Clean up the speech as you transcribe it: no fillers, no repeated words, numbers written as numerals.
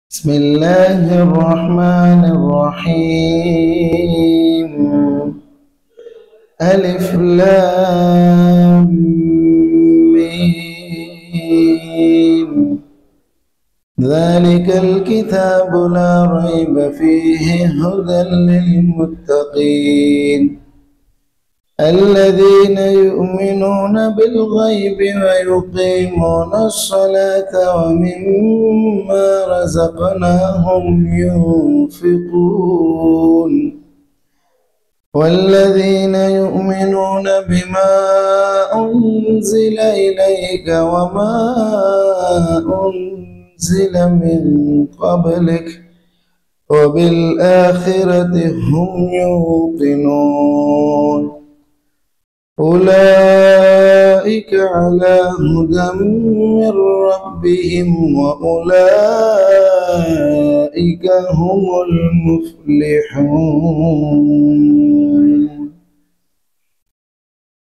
بسم الله الرحمن الرحيم. ألف لام ميم. ذلك الكتاب لا ريب فيه هدى للمتقين الذين يؤمنون بالغيب ويقيمون الصلاة ومما رزقناهم ينفقون والذين يؤمنون بما أنزل إليك وما أنزل من قبلك وبالآخرة هم يوقنون أولئك على هدى من ربهم وأولئك هم المفلحون.